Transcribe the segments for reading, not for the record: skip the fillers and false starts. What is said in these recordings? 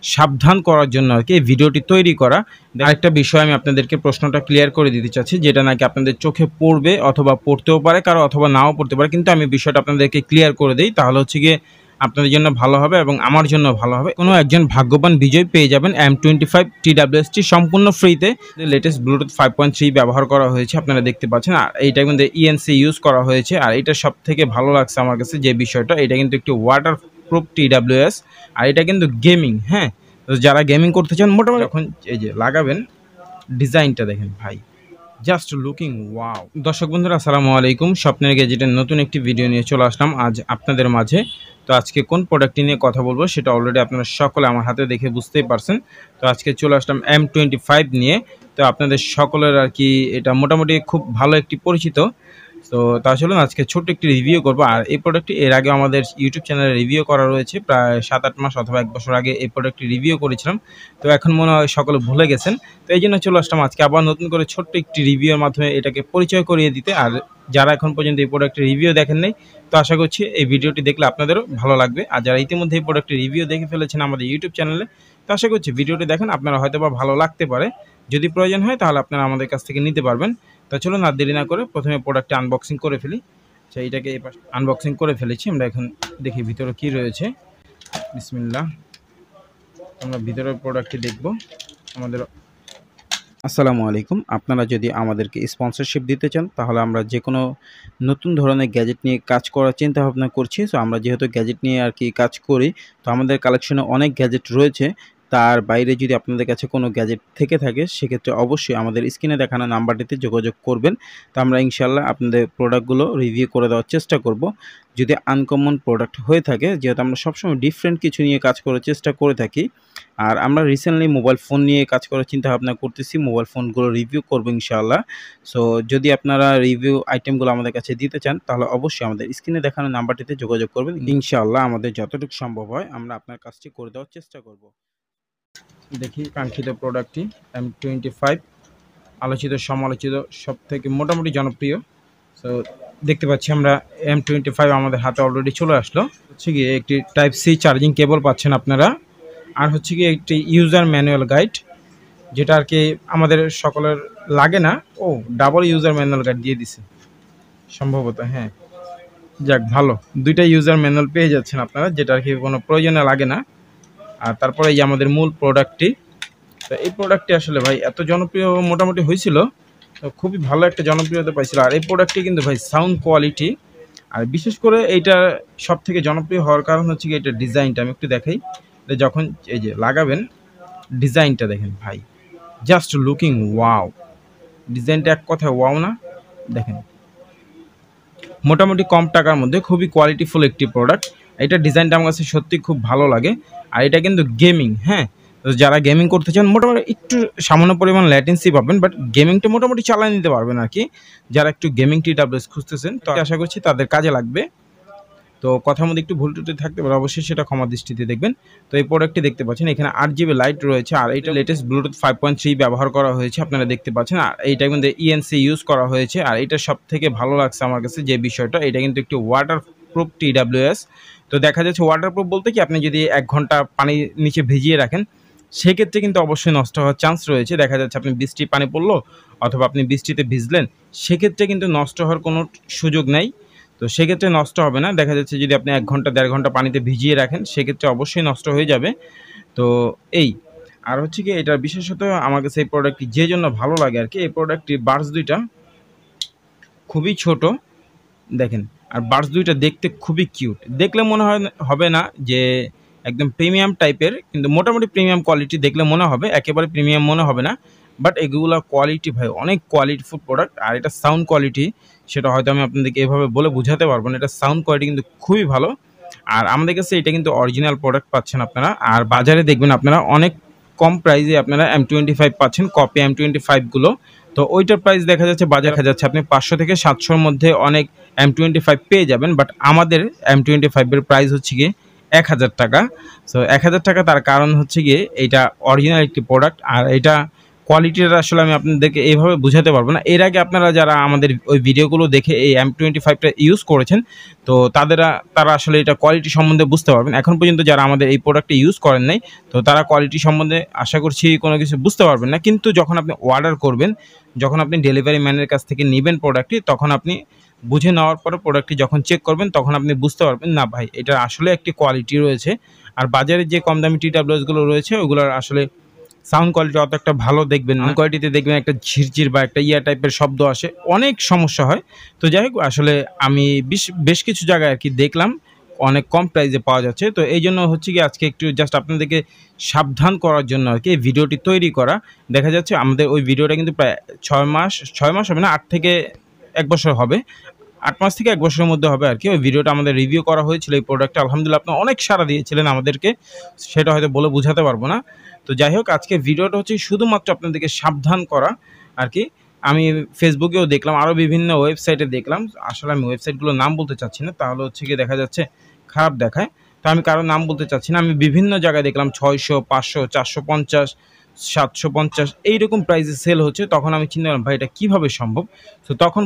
সাবধান করার জন্য আর কি এই ভিডিওটি তৈরি করা। আরেকটা বিষয় আমি আপনাদেরকে প্রশ্নটা ক্লিয়ার করে দিতে চাচ্ছি, যেটা নাকি আপনাদের চোখে পড়বে অথবা পড়তেও পারে কারো অথবা নাও পড়তে পারে, কিন্তু আমি বিষয়টা আপনাদেরকে ক্লিয়ার করে দিই, তাহলে হচ্ছে গিয়ে আপনাদের জন্য ভালো হবে এবং আমার জন্য ভালো হবে। কোনো একজন ভাগ্যবান বিজয় পেয়ে যাবেন M25 TWS সম্পূর্ণ ফ্রিতে। লেটেস্ট ব্লুটুথ 5.3 ব্যবহার করা হয়েছে, আপনারা দেখতে পাচ্ছেন। আর এইটা কিন্তু ENC ইউজ করা হয়েছে। আর এটা সব থেকে ভালো লাগছে আমার কাছে যে বিষয়টা, এটা কিন্তু একটি ওয়াটার প্রুফ TWS, আর এটা কিন্তু গেমিং। হ্যাঁ, তো যারা গেমিং করতে চান মোটামুটি যখন এই যে লাগাবেন, ডিজাইনটা দেখেন ভাই, জাস্ট লুকিং ওয়াও। দর্শক বন্ধুরা আসসালামু আলাইকুম, স্বপ্নের গ্যাজেটের নতুন একটি ভিডিও নিয়ে চলে আসলাম আজ আপনাদের মাঝে। তো আজকে কোন প্রোডাক্টটি নিয়ে কথা বলবো সেটা অলরেডি আপনারা সকলে আমার হাতে দেখে বুঝতেই পারছেন। তো আজকে চলে আসলাম M25 নিয়ে। তো আপনাদের সকলের আর কি এটা মোটামুটি খুব ভালো একটি পরিচিত। তো তা চলুন আজকে ছোট্ট একটি রিভিউ করবো। আর এই প্রোডাক্টটি এর আগে আমাদের ইউটিউব চ্যানেলে রিভিউ করা রয়েছে, প্রায় 7-8 মাস অথবা 1 বছর আগে এই প্রোডাক্টটি রিভিউ করেছিলাম। তো এখন মনে হয় সকলে ভুলে গেছেন, তো এই জন্য চলে আসলাম আজকে আবার নতুন করে ছোট্ট একটি রিভিউর মাধ্যমে এটাকে পরিচয় করিয়ে দিতে। আর যারা এখন পর্যন্ত এই প্রোডাক্টের রিভিউ দেখেন নাই, তো আশা করছি এই ভিডিওটি দেখলে আপনাদেরও ভালো লাগবে। আর যারা ইতিমধ্যে এই প্রোডাক্টের রিভিউ দেখে ফেলেছেন আমাদের ইউটিউব চ্যানেলে, তো আশা করছি ভিডিওটি দেখেন আপনারা হয়তো বা ভালো লাগতে পারে। যদি প্রয়োজন হয় তাহলে আপনারা আমাদের কাছ থেকে নিতে পারবেন। তো চলুন আর দেরি না করে প্রথমে প্রোডাক্টটি আনবক্সিং করে ফেলি। আচ্ছা, এইটাকে এই পাশে আনবক্সিং করে ফেলেছি, আমরা এখন দেখি ভিতরে কি রয়েছে। বিসমিল্লাহ, আমরা ভিতরের প্রোডাক্টটি দেখব। আমাদের আসসালামু আলাইকুম, আপনারা যদি আমাদেরকে স্পন্সরশিপ দিতে চান তাহলে আমরা যে কোনো নতুন ধরনের গ্যাজেট নিয়ে কাজ করার চিন্তা ভাবনা করছি। সো আমরা যেহেতু গ্যাজেট নিয়ে আর কি কাজ করি, তো আমাদের কালেকশনে অনেক গ্যাজেট রয়েছে। তার বাইরে যদি আপনাদের কাছে কোনো গ্যাজেট থেকে থাকে সেক্ষেত্রে অবশ্যই আমাদের স্ক্রিনে দেখানো নাম্বারটিতে যোগাযোগ করবেন। তো আমরা ইনশাল্লাহ আপনাদের প্রোডাক্টগুলো রিভিউ করে দেওয়ার চেষ্টা করব। যদি আনকমন প্রোডাক্ট হয়ে থাকে, যেহেতু আমরা সবসময় ডিফারেন্ট কিছু নিয়ে কাজ করার চেষ্টা করে থাকি। আর আমরা রিসেন্টলি মোবাইল ফোন নিয়ে কাজ করার চিন্তা ভাবনা করতেছি, মোবাইল ফোনগুলো রিভিউ করবো ইনশাআল্লাহ। সো যদি আপনারা রিভিউ আইটেমগুলো আমাদের কাছে দিতে চান তাহলে অবশ্যই আমাদের স্ক্রিনে দেখানো নাম্বারটিতে যোগাযোগ করবেন। ইনশাআল্লাহ আমাদের যতটুকু সম্ভব হয় আমরা আপনার কাজটি করে দেওয়ার চেষ্টা করব। দেখি কাঙ্ক্ষিত প্রোডাক্টটি M25, আলোচিত সমালোচিত সব থেকে মোটামুটি জনপ্রিয়। সো দেখতে পাচ্ছি আমরা M25 আমাদের হাতে অলরেডি চলে আসলো। হচ্ছে গিয়ে একটি টাইপ সি চার্জিং কেবল পাচ্ছেন আপনারা, আর হচ্ছে কি একটি ইউজার ম্যানুয়াল গাইড, যেটা আর কি আমাদের সকলের লাগে না। ও ডাবল ইউজার ম্যানুয়াল গাইড দিয়ে দিছে সম্ভবত। হ্যাঁ, যাক ভালো, দুইটা ইউজার ম্যানুয়াল পেয়ে যাচ্ছেন আপনারা, যেটা আর কি কোনো প্রয়োজনে লাগে না। আর তারপরে এই আমাদের মূল প্রোডাক্টটি। তো এই প্রোডাক্টটি আসলে ভাই এত জনপ্রিয় মোটামুটি হয়েছিল, তো খুবই ভালো একটা জনপ্রিয়তা পাইছিল। আর এই প্রোডাক্টটি কিন্তু ভাই সাউন্ড কোয়ালিটি, আর বিশেষ করে এইটা সব থেকে জনপ্রিয় হওয়ার কারণ হচ্ছে কি এটা ডিজাইনটা আমি একটু দেখাই। যখন এই যে লাগাবেন, ডিজাইনটা দেখেন ভাই, জাস্ট লুকিং ওয়াও। ডিজাইনটা এক কথায় ওয়াও না? দেখেন, মোটামুটি কম টাকার মধ্যে খুবই কোয়ালিটিফুল একটি প্রোডাক্ট। এটা ডিজাইনটা আমার কাছে সত্যি খুব ভালো লাগে। আর এটা কিন্তু গেমিং। হ্যাঁ, তো যারা গেমিং করতে চান মোটামুটি একটু সামান্য পরিমাণ ল্যাটেন্সি পাবেন, বাট গেমিংটা মোটামুটি চালিয়ে নিতে পারবেন আর কি। যারা একটু গেমিং TWS খুঁজতেছেন তো আশা করছি তাদের কাজে লাগবে। তো কথার মধ্যে একটু ভুল টুটি থাকতে পারে, অবশ্যই সেটা ক্ষমা দৃষ্টিতে দেখবেন। তো এই প্রোডাক্টটি দেখতে পাচ্ছেন, এখানে 8GB লাইট রয়েছে। আর এটা লেটেস্ট ব্লুটুথ 5.3 ব্যবহার করা হয়েছে, আপনারা দেখতে পাচ্ছেন। আর এইটা কিন্তু ENC ইউজ করা হয়েছে। আর এটা সব থেকে ভালো লাগছে আমার কাছে যে বিষয়টা, এটা কিন্তু একটি ওয়াটার প্রুফ TWS। তো দেখা যাচ্ছে ওয়াটার প্রুফ বলতে কি, আপনি যদি 1 ঘন্টা পানির নিচে ভিজিয়ে রাখেন সেক্ষেত্রে কিন্তু অবশ্যই নষ্ট হওয়ার চান্স রয়েছে। দেখা যাচ্ছে আপনি বৃষ্টি পানি পড়লো অথবা আপনি বৃষ্টিতে ভিজলেন, সেক্ষেত্রে কিন্তু নষ্ট হওয়ার কোনো সুযোগ নেই। তো সেক্ষেত্রে নষ্ট হবে না। দেখা যাচ্ছে যদি আপনি 1 ঘন্টা 1.5 ঘন্টা পানিতে ভিজিয়ে রাখেন সেক্ষেত্রে অবশ্যই নষ্ট হয়ে যাবে। তো এই আর হচ্ছে কি এটার বিশেষত আমার কাছে এই প্রোডাক্টটি যে জন্য ভালো লাগে আর কি, এই প্রোডাক্টটির বার্স দুইটা খুবই ছোট দেখেন। আর বার্স দুইটা দেখতে খুবই কিউট, দেখলে মনে হবে না যে একদম প্রিমিয়াম টাইপের, কিন্তু মোটামুটি প্রিমিয়াম কোয়ালিটি দেখলে মনে হবে, একেবারে প্রিমিয়াম মনে হবে না। বাট এগুলো কোয়ালিটি ভাই অনেক কোয়ালিটিফুল প্রোডাক্ট। আর এটা সাউন্ড কোয়ালিটি সেটা হয়তো আমি আপনাদেরকে এভাবে বলে বোঝাতে পারবো না, এটা সাউন্ড কোয়ালিটি কিন্তু খুবই ভালো। আর আমাদের কাছে এটা কিন্তু অরিজিনাল প্রোডাক্ট পাচ্ছেন আপনারা। আর বাজারে দেখবেন আপনারা অনেক কম প্রাইসে আপনারা M25 পাচ্ছেন, কপি M25গুলো। তো ওইটার প্রাইস দেখা যাচ্ছে বাজারে দেখা যাচ্ছে আপনি 500 থেকে 700-র মধ্যে অনেক M25 পেয়ে যাবেন। বাট আমাদের M25-এর প্রাইস হচ্ছে গিয়ে 1000 টাকা। সো 1000 টাকা, তার কারণ হচ্ছে গিয়ে এইটা অরিজিনাল একটি প্রোডাক্ট। আর এটা কোয়ালিটিটা আসলে আমি আপনাদেরকে এইভাবে বুঝাতে পারবো না। এর আগে আপনারা যারা আমাদের ওই ভিডিওগুলো দেখে এই M25টা ইউজ করেছেন, তো তারা আসলে এটা কোয়ালিটি সম্বন্ধে বুঝতে পারবেন। এখন পর্যন্ত যারা আমাদের এই প্রোডাক্টটা ইউজ করেন নাই, তো তারা কোয়ালিটি সম্বন্ধে আশা করছি কোনো কিছু বুঝতে পারবেন না। কিন্তু যখন আপনি অর্ডার করবেন, যখন আপনি ডেলিভারি ম্যানের কাছ থেকে নেবেন প্রোডাক্টটি, তখন আপনি বুঝে নেওয়ার পরে প্রোডাক্টটি যখন চেক করবেন, তখন আপনি বুঝতে পারবেন না ভাই এটা আসলে একটি কোয়ালিটি রয়েছে। আর বাজারে যে কম দামি TWS গুলো রয়েছে ওগুলোর আসলে সাউন্ড কোয়ালিটি অত একটা ভালো দেখবেন না। কোয়ালিটিতে দেখবেন একটা ঝিরঝির বা একটা টাইপের শব্দ আসে, অনেক সমস্যা হয়। তো যাই হোক, আসলে আমি বেশ কিছু জায়গায় আর কি দেখলাম অনেক কম প্রাইসে পাওয়া যাচ্ছে। তো এই জন্য হচ্ছে কি আজকে একটু জাস্ট আপনাদেরকে সাবধান করার জন্য আর কি এই ভিডিওটি তৈরি করা। দেখা যাচ্ছে আমাদের ওই ভিডিওটা কিন্তু প্রায় 6 মাস হবে না, 8 থেকে 1 বছর হবে। 8 মাস থেকে 1 বছরের মধ্যে হবে আর কি। ওই ভিডিওটা আমাদের রিভিউ করা হয়েছিল এই প্রোডাক্টটা। আলহামদুলিল্লাহ আপনারা অনেক সাড়া দিয়েছিলেন আমাদেরকে, সেটা হয়তো বলে বোঝাতে পারবো না। তো যাই হোক, আজকে ভিডিওটা হচ্ছে শুধুমাত্র আপনাদেরকে সাবধান করা আর কি। আমি ফেসবুকেও দেখলাম, আরও বিভিন্ন ওয়েবসাইটে দেখলাম। আসলে আমি ওয়েবসাইটগুলোর নাম বলতে চাচ্ছি না, তাহলে হচ্ছে গিয়ে দেখা যাচ্ছে খারাপ দেখায়। তো আমি কারো নাম বলতে চাচ্ছি না। আমি বিভিন্ন জায়গায় দেখলাম 600, 500, 450, 750 এইরকম প্রাইসে সেল হচ্ছে। তখন আমি চিন্তা করলাম ভাই এটা কীভাবে সম্ভব। তো তখন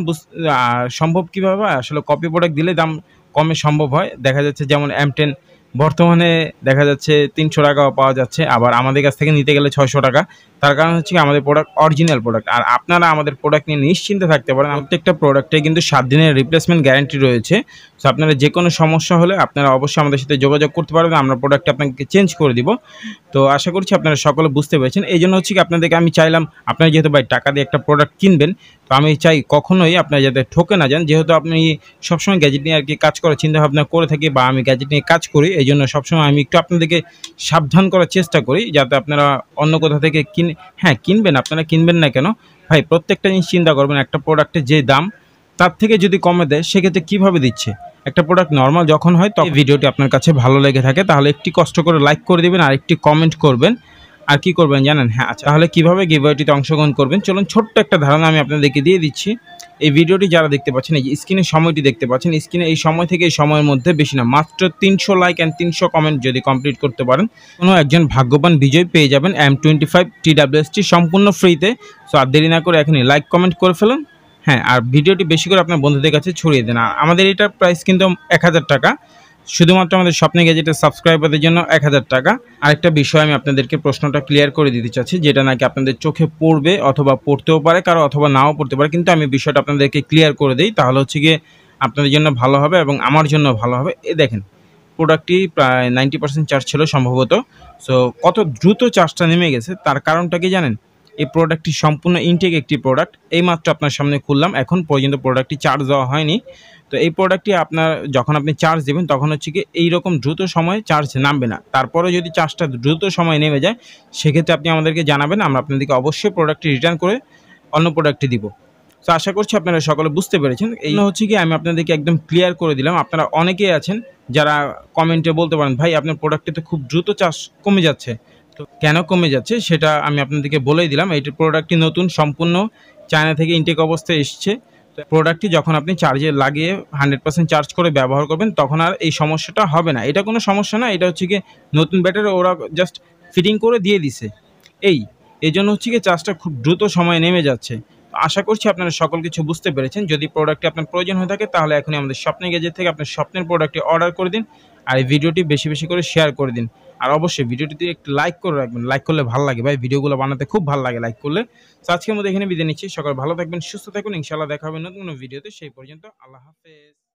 সম্ভব কীভাবে হয়, আসলে কপি প্রোডাক্ট দিলে দাম কমে সম্ভব হয়। দেখা যাচ্ছে যেমন M10 বর্তমানে দেখা যাচ্ছে 300 টাকাও পাওয়া যাচ্ছে, আবার আমাদের কাছ থেকে নিতে গেলে 600 টাকা। তার কারণ হচ্ছে আমাদের প্রোডাক্ট অরিজিনাল প্রোডাক্ট। আর আপনারা আমাদের প্রোডাক্ট নিয়ে নিশ্চিন্তে থাকতে পারেন। প্রত্যেকটা প্রোডাক্টে কিন্তু 7 দিনের রিপ্লেসমেন্ট গ্যারান্টি রয়েছে। সো আপনারা যে কোনো সমস্যা হলে আপনারা অবশ্যই আমাদের সাথে যোগাযোগ করতে পারবেন, আমরা প্রোডাক্টটা আপনাকে চেঞ্জ করে দিব। তো আশা করছি আপনারা সকলে বুঝতে পেরেছেন। এই জন্য হচ্ছে কি আপনাদেরকে আমি চাইলাম, আপনারা যেহেতু ভাই টাকা দিয়ে একটা প্রোডাক্ট কিনবেন, তো আমি চাই কখনোই আপনারা যাতে ঠকে না যান। যেহেতু আপনি সবসময় গ্যাজেট নিয়ে আর কি কাজ করার চিন্তাভাবনা করে থাকি, বা আমি গ্যাজেট নিয়ে কাজ করি, এই জন্য সবসময় আমি একটু আপনাদেরকে সাবধান করার চেষ্টা করি, যাতে আপনারা অন্য কোথা থেকে কিনবেন। আপনারা কিনবেন না কেন ভাই, প্রত্যেকটা জিনিস চিন্তা করবেন। একটা প্রোডাক্টের যে দাম, তার থেকে যদি কমে দেয় সেক্ষেত্রে কীভাবে দিচ্ছে। একটা প্রোডাক্ট নর্মাল যখন হয়, তো ভিডিওটি আপনার কাছে ভালো লেগে থাকে তাহলে একটি কষ্ট করে লাইক করে দেবেন আর একটি কমেন্ট করবেন। আর কি করবেন জানেন? হ্যাঁ, আচ্ছা, তাহলে কীভাবে গিভঅ্যাওয়েটিতে অংশগ্রহণ করবেন চলুন ছোট্ট একটা ধারণা আমি আপনাদেরকে দিয়ে দিচ্ছি। এই ভিডিওটি যারা দেখতে পাচ্ছেন, এই যে স্ক্রিনের সময়টি দেখতে পাচ্ছেন, স্ক্রিনে এই সময় থেকে এই সময়ের মধ্যে বেশি না, মাত্র 300 লাইক অ্যান্ড 300 কমেন্ট যদি কমপ্লিট করতে পারেন, কোনো একজন ভাগ্যবান বিজয় পেয়ে যাবেন M25 TWSটি সম্পূর্ণ ফ্রিতে। সো আর দেরি না করে এখনই লাইক কমেন্ট করে ফেলুন। হ্যাঁ, আর ভিডিওটি বেশি করে আপনার বন্ধুদের কাছে ছড়িয়ে দেন। আর আমাদের এটার প্রাইস কিন্তু 1000 টাকা, শুধুমাত্র আমাদের স্বপ্নে গ্যাজেটের সাবস্ক্রাইবারদের জন্য 1000 টাকা। আরেকটা বিষয় আমি আপনাদেরকে প্রশ্নটা ক্লিয়ার করে দিতে চাচ্ছি, যেটা নাকি আপনাদের চোখে পড়বে অথবা পড়তেও পারে কারো, অথবা নাও পড়তে পারে। কিন্তু আমি বিষয়টা আপনাদেরকে ক্লিয়ার করে দিই, তাহলে হচ্ছে গিয়ে আপনাদের জন্য ভালো হবে এবং আমার জন্য ভালো হবে। দেখেন, প্রোডাক্টটি প্রায় 90% চার্জ ছিল সম্ভবত। সো কত দ্রুত চার্জটা নেমে গেছে, তার কারণটা কি জানেন? এই প্রোডাক্টটি সম্পূর্ণ ইনটেক একটি প্রোডাক্ট। এইমাত্র আপনার সামনে খুললাম, এখন পর্যন্ত প্রোডাক্টটি চার্জ দেওয়া হয়নি। তো এই প্রোডাক্টটি আপনার যখন আপনি চার্জ দেবেন, তখন হচ্ছে কি এইরকম দ্রুত সময়ে চার্জ নামবে না। তারপরে যদি চার্জটা দ্রুত সময়ে নেমে যায়, সেক্ষেত্রে আপনি আমাদেরকে জানাবেন, আমরা আপনাদেরকে অবশ্যই প্রোডাক্টটি রিটার্ন করে অন্য প্রোডাক্টটি দিব। তো আশা করছি আপনারা সকলে বুঝতে পেরেছেন। এই হচ্ছে কি আমি আপনাদেরকে একদম ক্লিয়ার করে দিলাম। আপনারা অনেকেই আছেন যারা কমেন্টে বলতে পারেন, ভাই আপনার প্রোডাক্টে তো খুব দ্রুত চার্জ কমে যাচ্ছে। তো কেন কমে যাচ্ছে সেটা আমি আপনাদেরকে বলেই দিলাম। এই প্রোডাক্টটি নতুন, সম্পূর্ণ চায়না থেকে ইনটেক অবস্থায় এসছে। তো প্রোডাক্টটি যখন আপনি চার্জে লাগিয়ে 100% চার্জ করে ব্যবহার করবেন, তখন আর এই সমস্যাটা হবে না। এটা কোনো সমস্যা না, এটা হচ্ছে গিয়ে নতুন ব্যাটারি ওরা জাস্ট ফিটিং করে দিয়ে দিছে। এই জন্য হচ্ছে গিয়ে চার্জটা খুব দ্রুত সময়ে নেমে যাচ্ছে। আশা করছি আপনারা সকল কিছু বুঝতে পেরেছেন। যদি প্রোডাক্টটি আপনার প্রয়োজন হয়ে থাকে, তাহলে এখনই আমাদের স্বপ্নে গ্যাজেট থেকে আপনার স্বপ্নের প্রোডাক্টটি অর্ডার করে দিন। আর এই ভিডিওটি বেশি বেশি করে শেয়ার করে দিন। আর অবশ্যই ভিডিওটিতে একটু লাইক করে রাখবেন। লাইক করলে ভালো লাগে ভাই, ভিডিওগুলো বানাতে খুব ভালো লাগে লাইক করলে। তো আজকের মধ্যে এখানে বিদায় নিচ্ছি। সকলে ভালো থাকবেন, সুস্থ থাকুন। ইনশাআল্লাহ দেখা হবে নতুন কোনো ভিডিওতে। সেই পর্যন্ত আল্লাহ হাফেজ।